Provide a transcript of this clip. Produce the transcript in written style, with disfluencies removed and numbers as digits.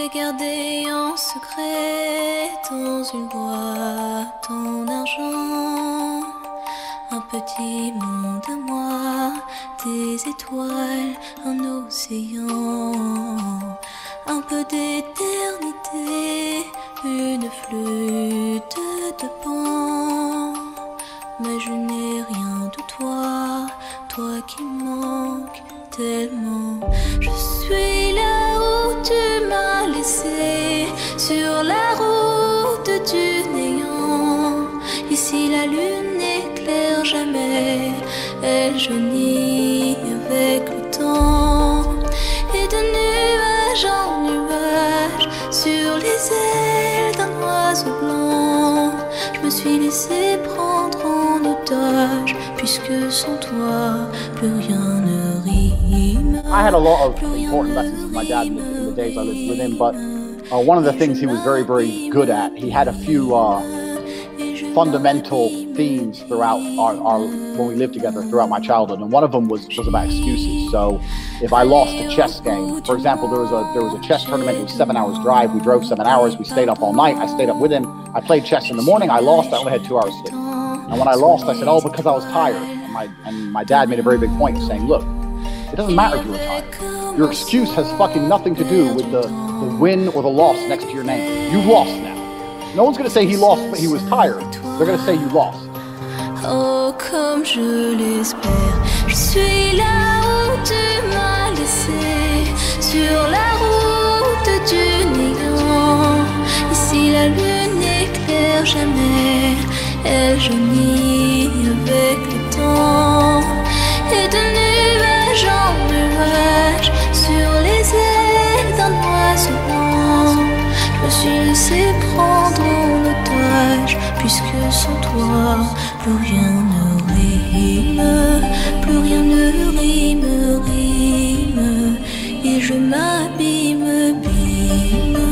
J'ai gardé en secret dans une boîte en argent un petit monde à moi, des étoiles, un océan, un peu d'éternité, une flûte de pan. Mais je n'ai rien de toi, toi qui manques tellement. Je suis là où tu m'as laissé, sur la route du néant. Ici la lune n'éclaire jamais, elle jaunit avec le temps. Et de nuage en nuage, sur les ailes d'un oiseau blanc, je me suis laissé prendre en otage, puisque sans toi, plus rien ne rime. I had a lot of important lessons from my dad in the days I lived with him, but one of the things he was very, very good at, he had a few fundamental themes throughout when we lived together throughout my childhood, and one of them was about excuses. So if I lost a chess game, for example, there was a chess tournament. It was 7 hours drive. We drove 7 hours. We stayed up all night. I stayed up with him. I played chess in the morning. I lost. I only had 2 hours sleep. And when I lost, I said, "Oh, because I was tired." And my dad made a very big point of saying, "Look, it doesn't matter if you were tired. Your excuse has fucking nothing to do with the win or the loss next to your name. You've lost now. No one's going to say he lost, but he was tired. They're going to say you lost." Oh, comme je l'espère, je suis là où tu m'as laissé, sur la route du néant. Ici la lune n'éclaire jamais, elle jaunit avec le temps. Et de nuage en nuage, sur les ailes d'un oiseau blanc, je me suis laissé prendre en otage, puisque sans toi, plus rien ne rime, plus rien ne rime, et je m'abîme, bîme.